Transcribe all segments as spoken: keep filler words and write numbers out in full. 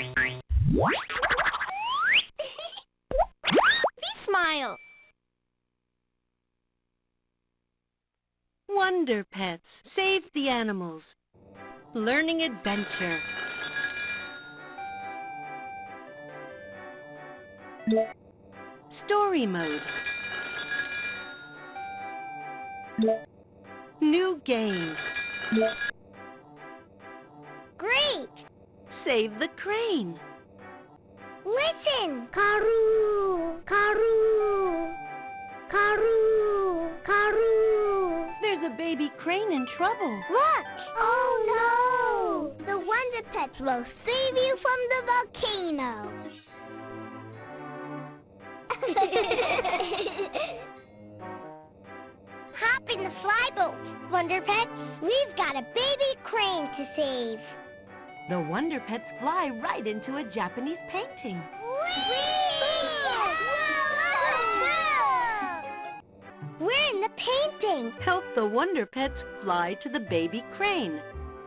V.Smile. Wonder Pets. Save the animals. Learning adventure. Story mode. New game. Great! Save the crane. Listen! Karoo! Karoo! Karoo! Karoo! There's a baby crane in trouble. Look! Oh no! The Wonder Pets will save you from the volcano. Hop in the flyboat, Wonder Pets. We've got a baby crane to save. The Wonder Pets fly right into a Japanese painting. Whee! We're in the painting. Help the Wonder Pets fly to the baby crane.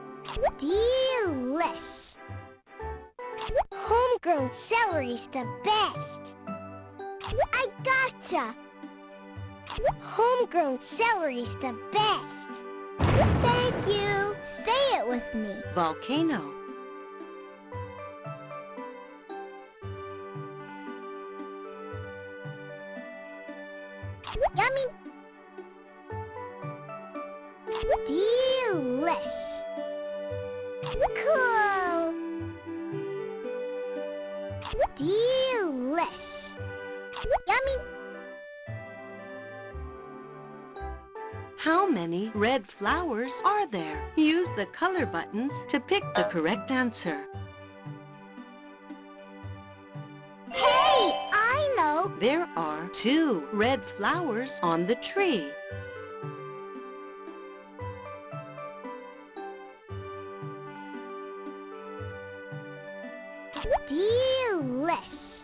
Delish. Homegrown celery's the best. I gotcha. Homegrown celery's the best. Thank you. Say it with me. Volcano. Yummy. Delish. Cool. Delish. Yummy. How many red flowers are there? Use the color buttons to pick the correct answer. Hey, I know. There are two red flowers on the tree. Delish.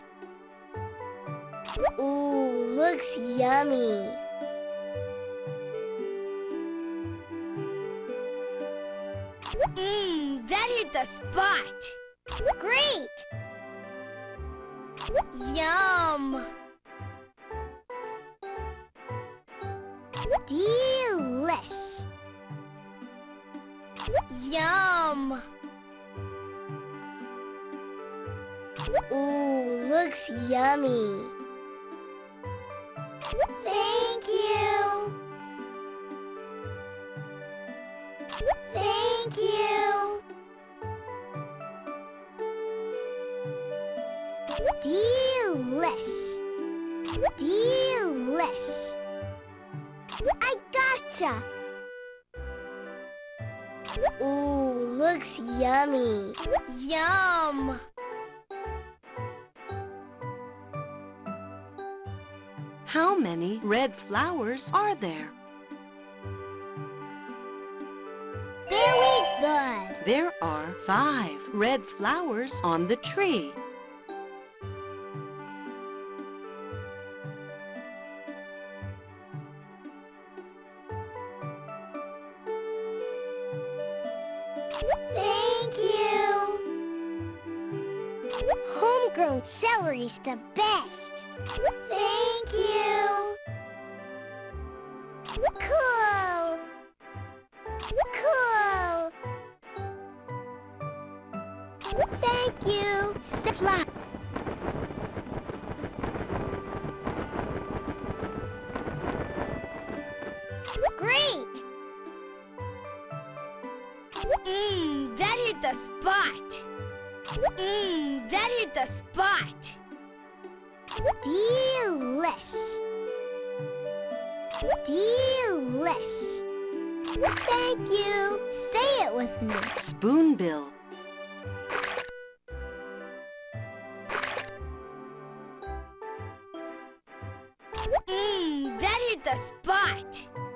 Ooh, looks yummy. Mmm, that hit the spot. Great. Yum. Delish. Yum. Ooh, looks yummy. Thank you. Thank you. Delish. Delish. I gotcha. Ooh, looks yummy. Yum. How many red flowers are there? Very good. There are five red flowers on the tree. Thank you. Homegrown celery's the best. Thank you. Cool. Cool. Thank you. Fly. Great. Mmm, that hit the spot. Mmm, that hit the spot. Delish. Delish. Thank you. Say it with me. Spoonbill. Mmm, that hit the spot.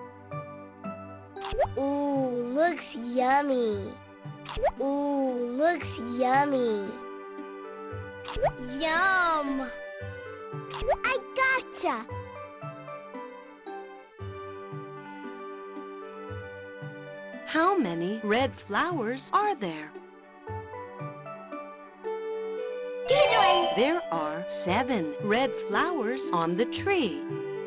Ooh, looks yummy. Ooh, looks yummy. Yum. I gotcha. How many red flowers are there? There are seven red flowers on the tree.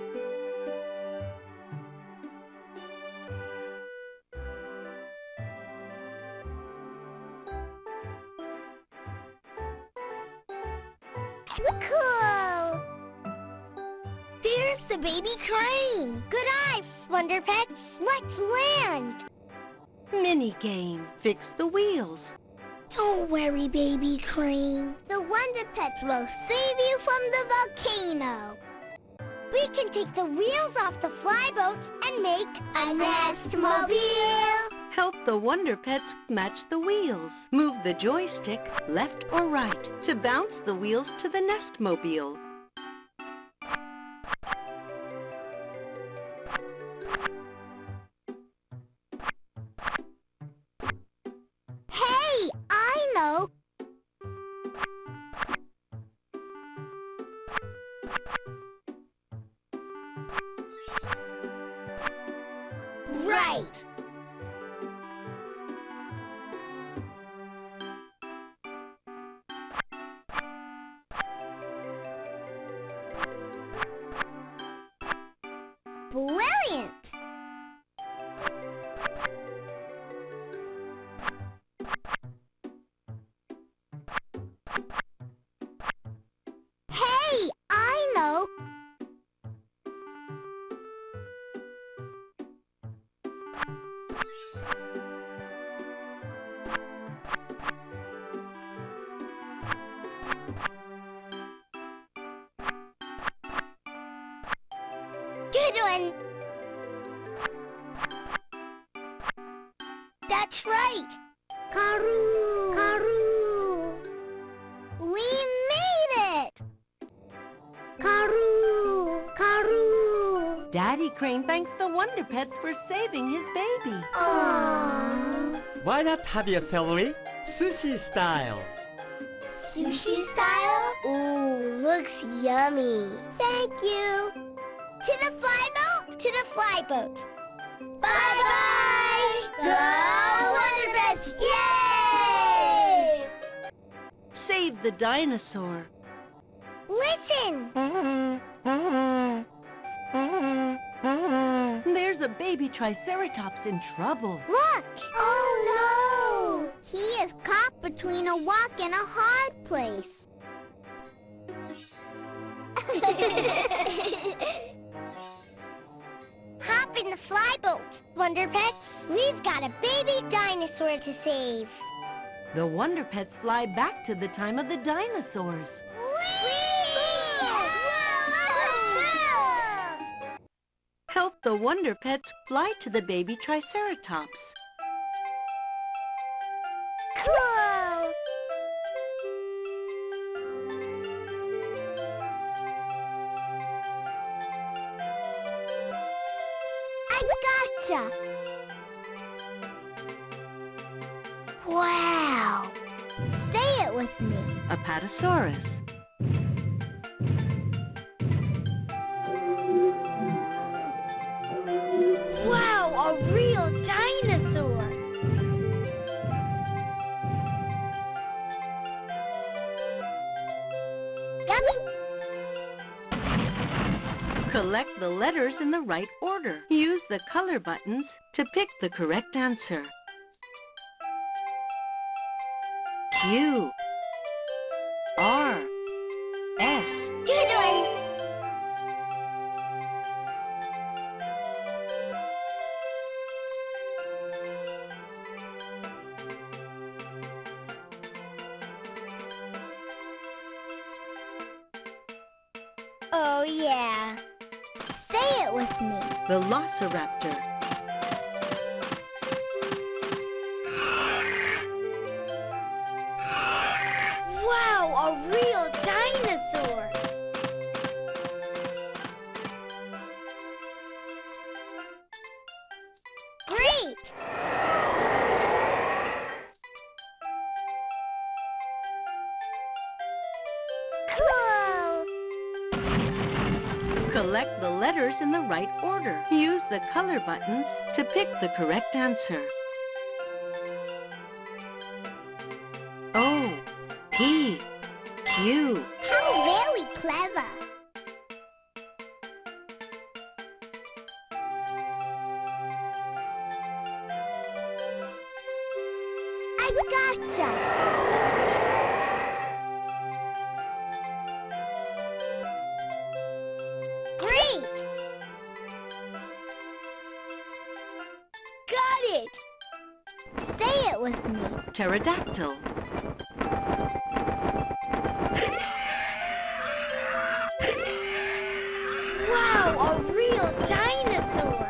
Cool! There's the baby crane! Good eyes, Wonder Pets! Let's land! Mini game. Fix the wheels. Don't worry, baby crane. The Wonder Pets will save you from the volcano. We can take the wheels off the flyboat and make a nestmobile. Help the Wonder Pets match the wheels. Move the joystick left or right to bounce the wheels to the nestmobile. Hey, I know. Right. Brilliant! Hey, I know! Good one! That's right! Karoo! Karoo! We made it! Karoo! Karoo! Daddy Crane thanks the Wonder Pets for saving his baby. Aww! Why not have your celery sushi style? Sushi style? Ooh, looks yummy. Thank you. To the flyboat, to the flyboat. Bye-bye! Go Wonder Pets! Yay! Save the dinosaur. Listen! There's a baby Triceratops in trouble. Look! Oh no! He is caught between a rock and a hard place. Hop in the flyboat, Wonder Pets. We've got a baby dinosaur to save. The Wonder Pets fly back to the time of the dinosaurs. Help the Wonder Pets fly to the baby Triceratops. Cool! I gotcha! Wow! Say it with me. Apatosaurus. Wow, a real dinosaur! Yummy! Collect the letters in the right order. Use the color buttons to pick the correct answer. Q, R, S. Good one! Oh yeah. Say it with me. Velociraptor. Wow, a real dinosaur! Great! Cool! Collect the letters in the right order. Use the color buttons to pick the correct answer. O, P, Q, I gotcha! Great! Got it! Say it with me. Pterodactyl. Wow, a real dinosaur!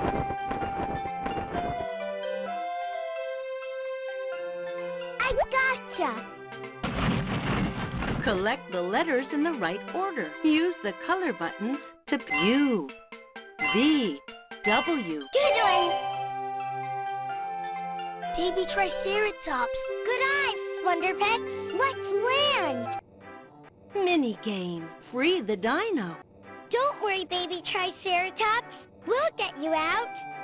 I gotcha! Collect the letters in the right order. Use the color buttons to U, V, W. Good one! Baby Triceratops. Good eyes, Wonder Pets. Let's land! Mini game. Free the dino. Don't worry, Baby Triceratops. We'll get you out.